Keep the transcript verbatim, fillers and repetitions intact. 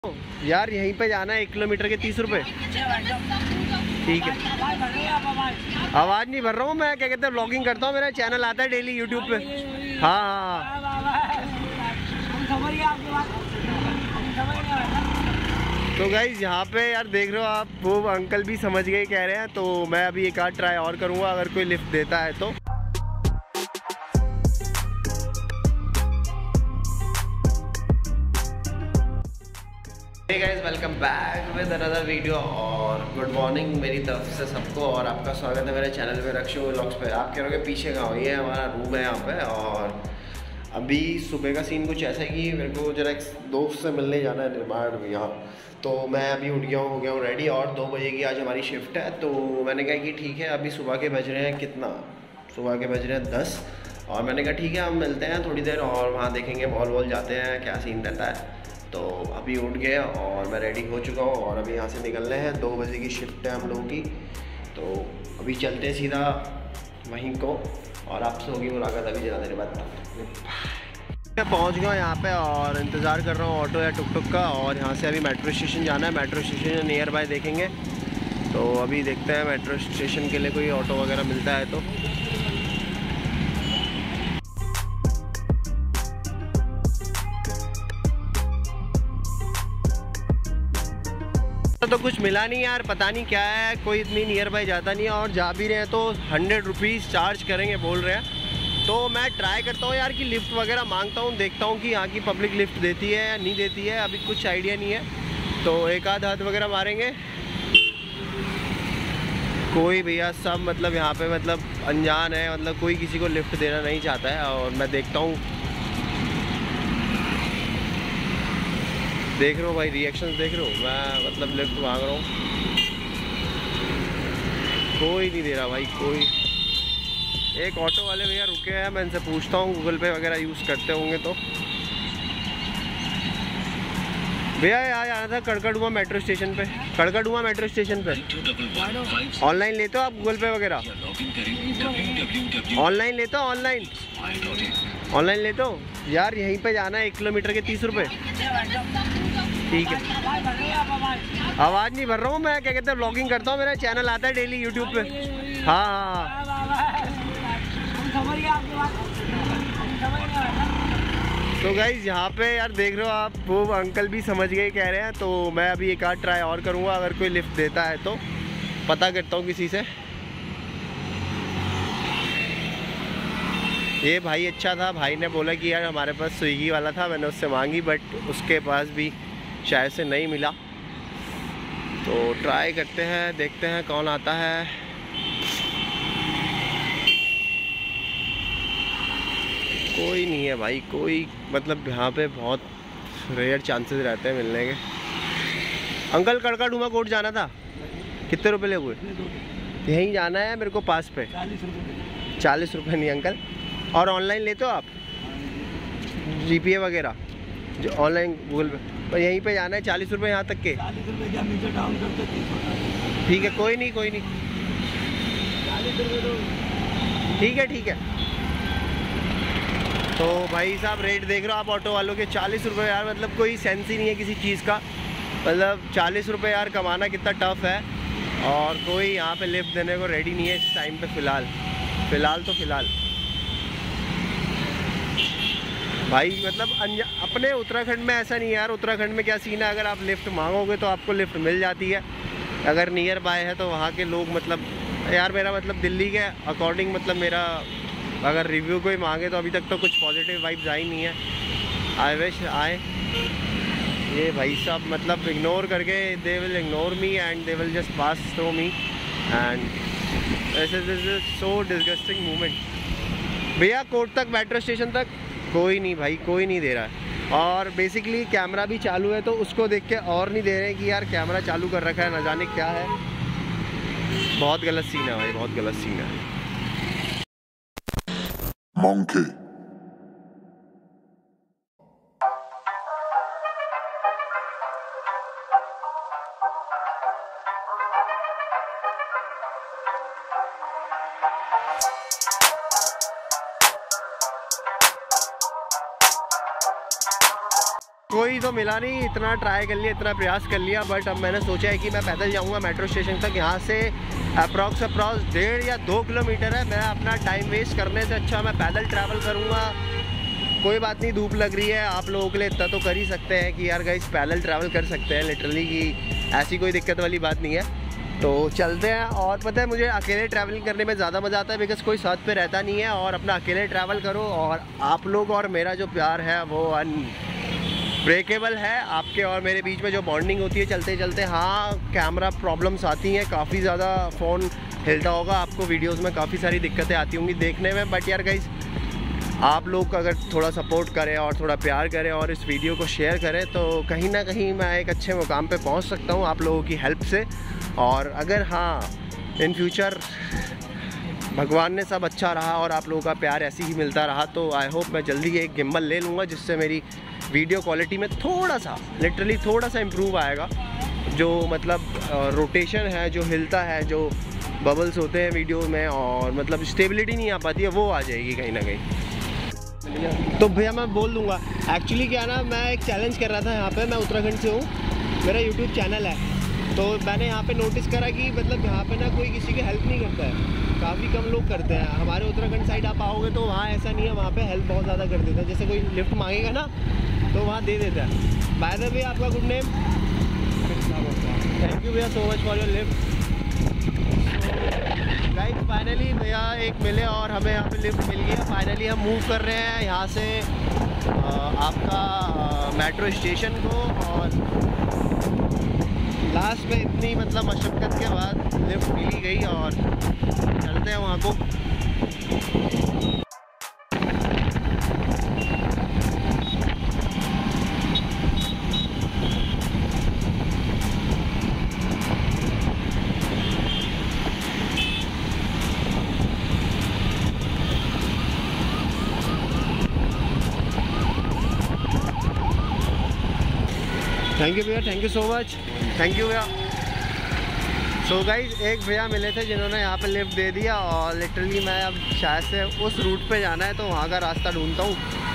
यार यहीं पे जाना है, एक किलोमीटर के तीस रुपए। ठीक है, आवाज़ नहीं भर रहा हूँ मैं, क्या कहते हैं ब्लॉगिंग करता हूँ, मेरा चैनल आता है डेली यूट्यूब पे। हाँ हाँ तो गाइज यहाँ पे यार देख रहे हो आप, वो अंकल भी समझ गए कह रहे हैं, तो मैं अभी एक आध ट्राई और करूँगा अगर कोई लिफ्ट देता है तो। Hey guys, welcome back with another video और गुड मॉर्निंग मेरी तरफ से सबको, और आपका स्वागत है मेरे चैनल पे रक्षु व्लॉग्स पे। आप कह रहे हो पीछे का ये हमारा रूम है यहाँ पे, और अभी सुबह का सीन कुछ ऐसा है कि मेरे को जरा एक दोस्त से मिलने जाना है निर्माण में यहाँ, तो मैं अभी उठ गया हूँ, हो गया हूँ रेडी, और दो बजे की आज हमारी शिफ्ट है। तो मैंने कहा कि ठीक है, अभी सुबह के बज रहे हैं कितना, सुबह के बज रहे हैं दस, और मैंने कहा ठीक है हम मिलते हैं थोड़ी देर और वहाँ देखेंगे मॉल वॉल जाते हैं क्या सीन रहता है। तो अभी उठ गए और मैं रेडी हो चुका हूँ और अभी यहाँ से निकलने हैं, दो बजे की शिफ्ट है हम लोगों की। तो अभी चलते हैं सीधा वहीं को, और आपसे होगी मुलाकात अभी ज़्यादा देर बाद। मैं पहुँच गया यहाँ पे और इंतज़ार कर रहा हूँ ऑटो या टुक टुक का, और यहाँ से अभी मेट्रो स्टेशन जाना है, मेट्रो स्टेशन नियर बाय देखेंगे। तो अभी देखते हैं मेट्रो स्टेशन के लिए कोई ऑटो वगैरह मिलता है तो। तो कुछ मिला नहीं यार, पता नहीं क्या है, कोई इतनी नियर बाय जाता नहीं है, और जा भी रहे हैं तो हंड्रेड रुपीज़ चार्ज करेंगे बोल रहे हैं। तो मैं ट्राई करता हूँ यार कि लिफ्ट वगैरह मांगता हूँ, देखता हूँ कि यहाँ की पब्लिक लिफ्ट देती है या नहीं देती है, अभी कुछ आइडिया नहीं है। तो एक आध हाथ वगैरह मारेंगे। कोई भैया सब मतलब यहाँ पे मतलब अनजान है, मतलब कोई किसी को लिफ्ट देना नहीं चाहता है, और मैं देखता हूँ, देख रहे हो भाई रिएक्शंस देख रहे हो, मैं मतलब लिफ्ट मांग रहा हूँ, कोई नहीं दे रहा भाई कोई। एक ऑटो वाले भैया रुके हैं, मैं इनसे पूछता हूँ, गूगल पे वगैरह यूज़ करते होंगे तो। भैया यहाँ जाना था कड़कड़ुआ मेट्रो स्टेशन पे, कड़कड़ुआ मेट्रो स्टेशन पे। ऑनलाइन लेते हो आप गूगल पे वगैरह? ऑनलाइन लेते हो? ऑनलाइन ऑनलाइन लेते हो? यार यहीं पे जाना है, एक किलोमीटर के तीस रुपए। ठीक है, आवाज़ नहीं भर रहा हूँ मैं, क्या कहते हैं ब्लॉगिंग करता हूँ, मेरा चैनल आता है डेली यूट्यूब पे। हाँ हाँ तो गाइज यहाँ पे यार देख रहे हो आप, वो अंकल भी समझ गए कह रहे हैं, तो मैं अभी एक आध ट्राई और करूँगा अगर कोई लिफ्ट देता है तो। पता करता हूँ किसी से। ये भाई अच्छा था, भाई ने बोला कि यार हमारे पास स्विगी वाला था, मैंने उससे मांगी बट उसके पास भी शायद से नहीं मिला। तो ट्राई करते हैं, देखते हैं कौन आता है। कोई नहीं है भाई, कोई मतलब यहाँ पे बहुत रेयर चांसेस रहते हैं मिलने के। अंकल कड़कड़ुआ कोर्ट जाना था, कितने रुपए ले हुए? यहीं जाना है मेरे को पास पे। चालीस रुपये नहीं अंकल। और ऑनलाइन लेते हो आप जीपीए वगैरह जो ऑनलाइन गूगल पे? पर यहीं पे जाना है, चालीस रुपये यहाँ तक के। ठीक है, कोई नहीं कोई नहीं, ठीक है ठीक है। तो भाई साहब रेट देख रहे हो आप ऑटो वालों के, चालीस रुपये यार, मतलब कोई सेंस ही नहीं है किसी चीज़ का। मतलब चालीस रुपये यार कमाना कितना टफ है, और कोई यहाँ पे लिफ्ट देने को रेडी नहीं है इस टाइम पे फ़िलहाल फ़िलहाल तो फ़िलहाल भाई मतलब अपने उत्तराखंड में ऐसा नहीं है यार। उत्तराखंड में क्या सीन है, अगर आप लिफ्ट मांगोगे तो आपको लिफ्ट मिल जाती है, अगर नियर बाय है तो वहाँ के लोग मतलब यार, मेरा मतलब दिल्ली के अकॉर्डिंग मतलब मेरा अगर रिव्यू कोई मांगे तो अभी तक तो कुछ पॉजिटिव वाइब्स आई नहीं है। आई विश आए। ये भाई साहब मतलब इग्नोर करके, they will ignore me and they will just pass through me, and this is so disgusting moment. भैया कोर्ट तक, मेट्रो स्टेशन तक कोई नहीं भाई, कोई नहीं दे रहा है। और बेसिकली कैमरा भी चालू है तो उसको देख के और नहीं दे रहे हैं कि यार कैमरा चालू कर रखा है, न जाने क्या है। बहुत गलत सीन है भाई, बहुत गलत सीन है। Monkey. कोई तो मिला नहीं। इतना ट्राई कर लिया, इतना प्रयास कर लिया, बट अब मैंने सोचा है कि मैं पैदल जाऊंगा मेट्रो स्टेशन तक। यहाँ से अप्रॉक्स अप्रॉक्स डेढ़ या दो किलोमीटर है। मैं अपना टाइम वेस्ट करने से अच्छा मैं पैदल ट्रैवल करूँगा। कोई बात नहीं, धूप लग रही है, आप लोगों के लिए इतना तो कर ही सकते हैं कि यार गाइस पैदल ट्रैवल कर सकते हैं लिटरली, कि ऐसी कोई दिक्कत वाली बात नहीं है। तो चलते हैं। और पता है मुझे अकेले ट्रैवलिंग करने में ज़्यादा मज़ा आता है, बिकॉज़ कोई साथ पे रहता नहीं है, और अपना अकेले ट्रैवल करो। और आप लोग और मेरा जो प्यार है वो अनब्रेकेबल है। आपके और मेरे बीच में जो बॉन्डिंग होती है चलते चलते। हाँ, कैमरा प्रॉब्लम्स आती हैं, काफ़ी ज़्यादा फ़ोन हिलता होगा, आपको वीडियोज़ में काफ़ी सारी दिक्कतें आती होंगी देखने में। बट यार गाइस, आप लोग अगर थोड़ा सपोर्ट करें और थोड़ा प्यार करें और इस वीडियो को शेयर करें तो कहीं ना कहीं मैं एक अच्छे मुकाम पे पहुंच सकता हूं आप लोगों की हेल्प से। और अगर हाँ इन फ्यूचर भगवान ने सब अच्छा रहा और आप लोगों का प्यार ऐसे ही मिलता रहा तो आई होप मैं जल्दी एक गिम्बल ले लूँगा, जिससे मेरी वीडियो क्वालिटी में थोड़ा सा लिटरली थोड़ा सा इम्प्रूव आएगा। जो मतलब रोटेशन है, जो हिलता है, जो बबल्स होते हैं वीडियो में, और मतलब स्टेबिलिटी नहीं आ पाती है, वो आ जाएगी कहीं ना कहीं। तो भैया मैं बोल दूंगा, एक्चुअली क्या ना, मैं एक चैलेंज कर रहा था यहाँ पे। मैं उत्तराखंड से हूँ, मेरा यूट्यूब चैनल है। तो मैंने यहाँ पे नोटिस करा कि मतलब यहाँ पे ना कोई किसी की हेल्प नहीं करता है, काफ़ी कम लोग करते हैं। हमारे उत्तराखंड साइड आप आओगे तो वहाँ ऐसा नहीं है, वहाँ पे हेल्प बहुत ज़्यादा कर देता है। जैसे कोई लिफ्ट मांगेगा ना तो वहाँ दे देता है। बाय द वे आपका गुड नेम? थैंक यू भैया so much for your lift. Guys finally भैया एक मिले और हमें यहाँ पे लिफ्ट मिल गया। फाइनली हम मूव कर रहे हैं यहाँ से आ, आपका मेट्रो स्टेशन को। और लास्ट में इतनी मतलब मशक्क़त के बाद लिफ्ट मिली गई और चलते हैं वहाँ को। थैंक यू भैया, thank you so much, thank you भैया। सो गाइज एक भैया मिले थे जिन्होंने यहाँ पे लिफ्ट दे दिया, और लिटरली मैं अब शायद से उस रूट पे जाना है तो वहाँ का रास्ता ढूंढता हूँ।